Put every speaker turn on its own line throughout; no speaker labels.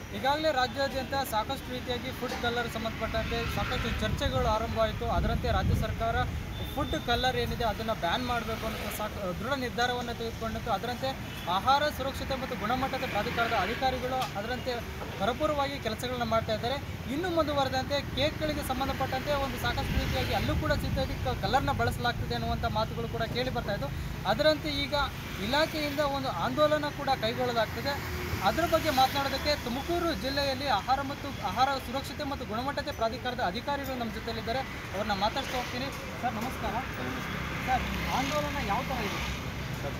ಈಗಾಗಲೇ ರಾಜ್ಯಾದ್ಯಂತ ಸಾಕಷ್ಟು ರೀತಿಯಾಗಿ ಫುಡ್ ಕಲ್ಲರ್ ಸಂಬಂಧಪಟ್ಟಂತೆ ಸಾಕಷ್ಟು ಚರ್ಚೆಗಳು ಆರಂಭವಾಯಿತು. ಅದರಂತೆ ರಾಜ್ಯ ಸರ್ಕಾರ ಫುಡ್ ಕಲ್ಲರ್ ಏನಿದೆ ಅದನ್ನು ಬ್ಯಾನ್ ಮಾಡಬೇಕು ಅಂತ ದೃಢ ನಿರ್ಧಾರವನ್ನು ತೆಗೆದುಕೊಂಡಿತ್ತು. ಅದರಂತೆ ಆಹಾರ ಸುರಕ್ಷತೆ ಮತ್ತು ಗುಣಮಟ್ಟದ ಪ್ರಾಧಿಕಾರದ ಅಧಿಕಾರಿಗಳು ಅದರಂತೆ ಭರಪೂರವಾಗಿ ಕೆಲಸಗಳನ್ನು ಮಾಡ್ತಾ ಇದ್ದಾರೆ. ಇನ್ನು ಮುಂದುವರೆದಂತೆ ಕೇಕ್ಗಳಿಗೆ ಸಂಬಂಧಪಟ್ಟಂತೆ ಒಂದು ಸಾಕಷ್ಟು ರೀತಿಯಾಗಿ ಅಲ್ಲೂ ಕೂಡ ಸಿಂಥೆಟಿಕ್ ಕಲ್ಲರ್ನ ಬಳಸಲಾಗ್ತಿದೆ ಅನ್ನುವಂಥ ಮಾತುಗಳು ಕೂಡ ಕೇಳಿ ಬರ್ತಾ ಇದ್ದು. ಅದರಂತೆ ಈಗ ಇಲಾಖೆಯಿಂದ ಒಂದು ಆಂದೋಲನ ಕೂಡ ಕೈಗೊಳ್ಳಲಾಗ್ತದೆ. ಅದರ ಬಗ್ಗೆ ಮಾತನಾಡೋದಕ್ಕೆ ತುಮಕೂರು ಜಿಲ್ಲೆಯಲ್ಲಿ ಆಹಾರ ಸುರಕ್ಷತೆ ಮತ್ತು ಗುಣಮಟ್ಟತೆ ಪ್ರಾಧಿಕಾರದ ಅಧಿಕಾರಿಗಳು ನಮ್ಮ ಜೊತೆಲಿದ್ದಾರೆ. ಅವ್ರನ್ನ ಮಾತಾಡ್ತಾ ಹೋಗ್ತೀನಿ. ಸರ್ ನಮಸ್ಕಾರ. ಸರ್, ಆಂದೋಲನ ಯಾವ ಥರ ಇದೆ?
ಸರ್,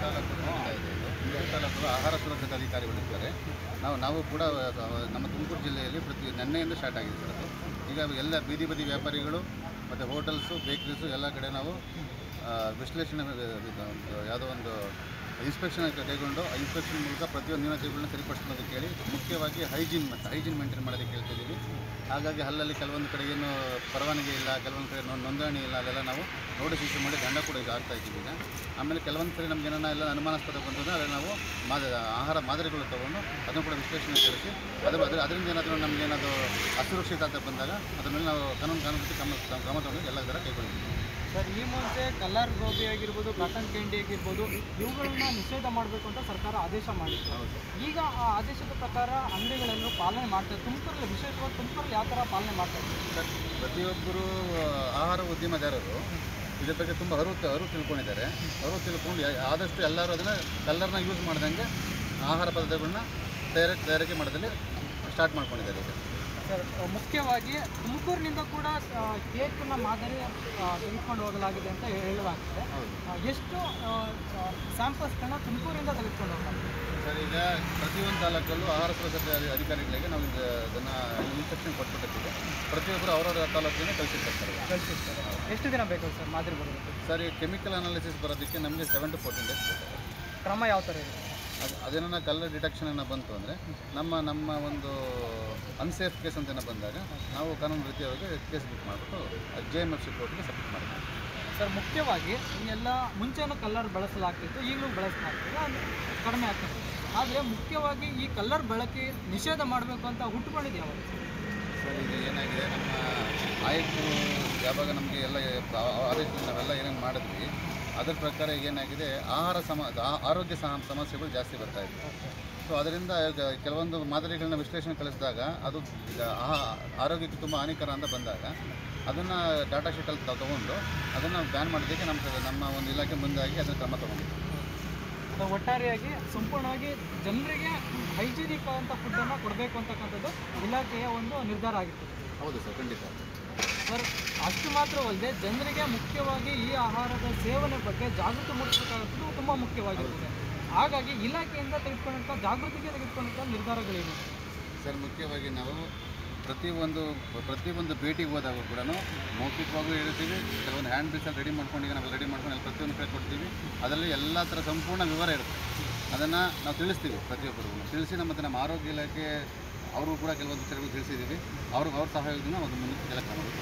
ತಾಲೂಕು ಆಹಾರ ಸುರಕ್ಷತಾ ಅಧಿಕಾರಿಗಳಿರ್ತಾರೆ. ನಾವು ಕೂಡ ನಮ್ಮ ತುಮಕೂರು ಜಿಲ್ಲೆಯಲ್ಲಿ ನೆನ್ನೆಯಿಂದ ಸ್ಟಾರ್ಟ್ ಆಗಿದೆ ಸರ್. ಅದು ಈಗ ಎಲ್ಲ ಬೀದಿ ಬದಿ ವ್ಯಾಪಾರಿಗಳು ಮತ್ತು ಹೋಟೆಲ್ಸು, ಬೇಕ್ರೀಸು ಎಲ್ಲ ಕಡೆ ನಾವು ವಿಶ್ಲೇಷಣೆ ಯಾವುದೋ ಒಂದು ಇನ್ಸ್ಪೆಕ್ಷನ್ ಕೈಗೊಂಡು ಆ ಇನ್ಸ್ಪೆಕ್ಷನ್ ಮೂಲಕ ಪ್ರತಿಯೊಂದು ನ್ಯೂನತೆಗಳನ್ನ ಸರಿಪಡಿಸೋದಕ್ಕೆ ಹೇಳಿ ಮುಖ್ಯವಾಗಿ ಹೈಜೀನ್ ಮೇಂಟೈನ್ ಮಾಡೋದಕ್ಕೆ ಹೇಳ್ತಿದ್ದೀವಿ. ಹಾಗಾಗಿ ಅಲ್ಲಲ್ಲಿ ಕೆಲವೊಂದು ಕಡೆ ಏನು ಪರವಾನಗಿ ಇಲ್ಲ, ಕೆಲವೊಂದು ಕಡೆ ನೋಂದಣಿ ಇಲ್ಲ, ಅದೆಲ್ಲ ನಾವು ನೋಟಿಸ್ ಇಶ್ಯೂ ಮಾಡಿ ದಂಡ ಕೂಡ ಈಗ ಆಗ್ತಾ ಇದ್ದೀವಿ. ಈಗ ಆಮೇಲೆ ಕೆಲವೊಂದು ಕಡೆ ನಮ್ಗೆ ಏನಾರ ಎಲ್ಲ ಅನುಮಾನಾಸ್ಪದ ಬಂದರೆ ಅದನ್ನು ನಾವು ಆಹಾರ ಮಾದರಿಗಳು ತೊಗೊಂಡು ಅದನ್ನು ಕೂಡ ವಿಶ್ಲೇಷಣೆ ಕಳಿಸಿ ಅದರಿಂದ ಏನಾದರೂ ನಮಗೇನಾದರೂ ಅಸುರಕ್ಷಿತ ಬಂದಾಗ ಅದ್ರ ಮೇಲೆ ನಾವು ಕಾನೂನು ರೀತಿ ಕ್ರಮ ತಗೊಂಡು ಎಲ್ಲ ಥರ ಕೈಗೊಳ್ಳಿದ್ದೀವಿ.
ಸರ್, ಈ ಮುಂಚೆ ಕಲ್ಲರ್ ಗೋಬಿ ಆಗಿರ್ಬೋದು, ಕಾಟನ್ ಕ್ಯಾಂಡಿ ಆಗಿರ್ಬೋದು, ಇವುಗಳನ್ನ ನಿಷೇಧ ಮಾಡಬೇಕು ಅಂತ ಸರ್ಕಾರ ಆದೇಶ ಮಾಡಿತ್ತು. ಈಗ ಆ ಆದೇಶದ ಪ್ರಕಾರ ಅಂಗಡಿಗಳೆಲ್ಲರೂ ಪಾಲನೆ ಮಾಡ್ತಾರೆ. ತುಮಕೂರಲ್ಲಿ ವಿಶೇಷವಾಗಿ ತುಮಕೂರಲ್ಲಿ ಯಾವ ಥರ ಪಾಲನೆ ಮಾಡ್ತಾರೆ?
ಸರ್, ಪ್ರತಿಯೊಬ್ಬರು ಆಹಾರ ಉದ್ಯಮದಾರರು ಇದ್ರ ಬಗ್ಗೆ ತುಂಬ ಅರಿವು ತಿಳ್ಕೊಂಡಿದ್ದಾರೆ. ಅರಿವು ತಿಳ್ಕೊಂಡು ಆದಷ್ಟು ಎಲ್ಲರೂ ಅದನ್ನು ಕಲ್ಲರ್ನ ಯೂಸ್ ಮಾಡ್ದಂಗೆ ಆಹಾರ ಪದಾರ್ಥಗಳನ್ನ ತಯಾರಿಕೆ ಮಾಡೋದಲ್ಲಿ ಸ್ಟಾರ್ಟ್ ಮಾಡ್ಕೊಂಡಿದ್ದಾರೆ. ಈಗ
ಸರ್, ಮುಖ್ಯವಾಗಿ ತುಮಕೂರಿನಿಂದ ಕೂಡ ಕೇಕ್ನ ಮಾದರಿ ತೆಗೆದುಕೊಂಡು ಹೋಗಲಾಗಿದೆ ಅಂತ ಹೇಳಲಾಗ್ತದೆ. ಎಷ್ಟು ಸ್ಯಾಂಪಲ್ಸ್ಗಳನ್ನ ತುಮಕೂರಿಂದ ತೆಗೆದುಕೊಂಡು ಹೋಗಲಾಗಿದೆ?
ಸರ್, ಈಗ ಪ್ರತಿಯೊಂದು ತಾಲೂಕಲ್ಲೂ ಆಹಾರ ಸುರಕ್ಷತೆ ಅಧಿಕಾರಿಗಳಿಗೆ ನಾವು ಇದನ್ನು ಇನ್ಸ್ಟ್ರಕ್ಷನ್ ಕೊಟ್ಬಿಟ್ಟಿರ್ತೀವಿ. ಪ್ರತಿಯೊಬ್ಬರು ಅವರವರ ತಾಲೂಕಿನ ಕಳಿಸಿರ್ತಾರೆ.
ಎಷ್ಟು ದಿನ ಬೇಕು ಸರ್ ಮಾದರಿ ಬರೋದಕ್ಕೆ?
ಸರ್, ಈ ಕೆಮಿಕಲ್ ಅನಾಲಿಸಿಸ್ ಬರೋದಕ್ಕೆ ನಮಗೆ 7 to 14 days ಬೇಕು.
ಕ್ರಮ ಯಾವ ಥರ ಇದೆ?
ಅದೇನ ಕಲ್ಲರ್ ಡಿಟೆಕ್ಷನ್ ಬಂತು ಅಂದರೆ ನಮ್ಮ ಒಂದು ಅನ್ಸೇಫ್ ಕೇಸ್ ಅಂತ ಬಂದಾಗ ನಾವು ಕಾನೂನು ರೀತಿಯಾಗಿ ಕೇಸ್ ಬುಕ್ ಮಾಡಿಬಿಟ್ಟು JMFC ಕೋರ್ಟ್ಗೆ ಸಬ್ಮಿಟ್ ಮಾಡ್ತೀವಿ.
ಸರ್, ಮುಖ್ಯವಾಗಿ ಎಲ್ಲ ಮುಂಚೆನೂ ಕಲ್ಲರ್ ಬಳಸಲಾಗ್ತಿತ್ತು, ಈಗಲೂ ಬಳಸಲಾಗ್ತಿದೆ, ಅದು ಕಡಿಮೆ ಆಗ್ತದೆ. ಆದರೆ ಮುಖ್ಯವಾಗಿ ಈ ಕಲ್ಲರ್ ಬಳಕೆ ನಿಷೇಧ ಮಾಡಬೇಕು ಅಂತ ಹುಟ್ಟುಕೊಂಡಿದ್ದು ಯಾವಾಗ?
ಸರ್, ಈಗ ಏನಾಗಿದೆ, ನಮ್ಮ ಆಯುಕ್ತರು ಯಾವಾಗ ನಮಗೆ ಎಲ್ಲ ಆದೇಶದಲ್ಲಿ ನಾವೆಲ್ಲ ಏನೇನು ಮಾಡಿದ್ವಿ ಅದರ ಪ್ರಕಾರ ಏನಾಗಿದೆ, ಆರೋಗ್ಯ ಸಮಸ್ಯೆಗಳು ಜಾಸ್ತಿ ಬರ್ತಾಯಿದೆ. ಸೊ ಅದರಿಂದ ಕೆಲವೊಂದು ಮಾದರಿಗಳನ್ನ ವಿಶ್ಲೇಷಣೆ ಕಳಿಸಿದಾಗ ಅದು ಆರೋಗ್ಯಕ್ಕೆ ತುಂಬ ಹಾನಿಕರ ಅಂತ ಬಂದಾಗ ಅದನ್ನು ಡಾಟಾ ಶೀಟಲ್ಲಿ ತೊಗೊಂಡು ಅದನ್ನು ಬ್ಯಾನ್ ಮಾಡೋದಕ್ಕೆ ನಮ್ಮ ಒಂದು ಇಲಾಖೆ ಮುಂದಾಗಿ ಅದನ್ನು ಕ್ರಮ ತೊಗೊಂಡಿದ್ದೀವಿ.
ಒಟ್ಟಾರೆಯಾಗಿ ಸಂಪೂರ್ಣವಾಗಿ ಜನರಿಗೆ ಹೈಜಿನಿಕ್ ಅಂತ ಫುಡ್ಡನ್ನು ಕೊಡಬೇಕು ಅಂತಕ್ಕಂಥದ್ದು ಇಲಾಖೆಯ ಒಂದು ನಿರ್ಧಾರ ಆಗಿತ್ತು.
ಹೌದು ಸರ್, ಖಂಡಿತ.
ಸರ್, ಅಷ್ಟು ಮಾತ್ರವಲ್ಲದೆ ಜನರಿಗೆ ಮುಖ್ಯವಾಗಿ ಈ ಆಹಾರದ ಸೇವನೆ ಬಗ್ಗೆ ಜಾಗೃತಿ ಮೂಡಿಸಬೇಕಾಗುತ್ತದೆ ತುಂಬ ಮುಖ್ಯವಾಗಿರುತ್ತದೆ. ಹಾಗಾಗಿ ಇಲಾಖೆಯಿಂದ ಜಾಗೃತಿಗೆ ತೆಗೆದುಕೊಂಡಂಥ ನಿರ್ಧಾರಗಳೇನು?
ಸರ್, ಮುಖ್ಯವಾಗಿ ನಾವು ಪ್ರತಿಯೊಂದು ಭೇಟಿಗೆ ಹೋದಾಗ ಕೂಡ ಮೌಖಿಕವಾಗೂ ಹೇಳ್ತೀವಿ. ಕೆಲವೊಂದು ಹ್ಯಾಂಡ್ ಬಿಲ್ಸಲ್ಲಿ ರೆಡಿ ಮಾಡ್ಕೊಂಡು ಈಗ ನಾವು ರೆಡಿ ಮಾಡ್ಕೊಂಡು ಪ್ರತಿಯೊಂದು ಕಡೆ ಕೊಡ್ತೀವಿ. ಅದರಲ್ಲಿ ಎಲ್ಲ ಥರ ಸಂಪೂರ್ಣ ವಿವರ ಇರುತ್ತೆ. ಅದನ್ನು ನಾವು ತಿಳಿಸ್ತೀವಿ, ಪ್ರತಿಯೊಬ್ಬರಿಗೂ ತಿಳಿಸಿ. ನಮ್ಮ ಆರೋಗ್ಯ ಇಲಾಖೆ ಅವರು ಕೂಡ ಕೆಲವೊಂದು ವಿಚಾರಗಳು ತಿಳಿಸಿದ್ದೀವಿ. ಅವ್ರ ಸಹಯೋಗದಿಂದ ಒಂದು ಮುಂದೆ ಕೆಲಸ ಮಾಡಬೇಕು.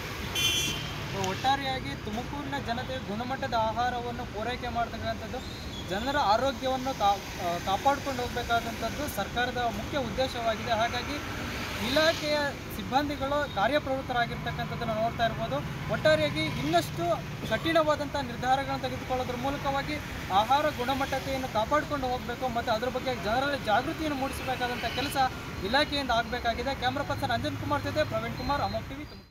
ಒಟ್ಟಾರೆಯಾಗಿ ತುಮಕೂರಿನ ಜನತೆಗೆ ಗುಣಮಟ್ಟದ ಆಹಾರವನ್ನು ಪೂರೈಕೆ ಮಾಡ್ತಕ್ಕಂಥದ್ದು, ಜನರ ಆರೋಗ್ಯವನ್ನು ಕಾಪಾಡ್ಕೊಂಡು ಹೋಗಬೇಕಾದಂಥದ್ದು ಸರ್ಕಾರದ ಮುಖ್ಯ ಉದ್ದೇಶವಾಗಿದೆ. ಹಾಗಾಗಿ ಇಲಾಖೆಯ ಸಿಬ್ಬಂದಿಗಳು ಕಾರ್ಯಪ್ರವೃತ್ತರಾಗಿರ್ತಕ್ಕಂಥದ್ದನ್ನು ನೋಡ್ತಾ ಇರ್ಬೋದು. ಒಟ್ಟಾರೆಯಾಗಿ ಇನ್ನಷ್ಟು ಕಠಿಣವಾದಂಥ ನಿರ್ಧಾರಗಳನ್ನು ತೆಗೆದುಕೊಳ್ಳೋದ್ರ ಮೂಲಕವಾಗಿ ಆಹಾರ ಗುಣಮಟ್ಟತೆಯನ್ನು ಕಾಪಾಡಿಕೊಂಡು ಹೋಗಬೇಕು ಮತ್ತು ಅದರ ಬಗ್ಗೆ ಜನರಲ್ಲಿ ಜಾಗೃತಿಯನ್ನು ಮೂಡಿಸಬೇಕಾದಂಥ ಕೆಲಸ ಇಲಾಖೆಯಿಂದ ಆಗಬೇಕಾಗಿದೆ. ಕ್ಯಾಮ್ರಾ ಪರ್ಸನ್ ಅಂಜನ್ ಕುಮಾರ್ ಜೊತೆ ಪ್ರವೀಣ್ ಕುಮಾರ್, ಅಮೋಕ್ ಟಿವಿ.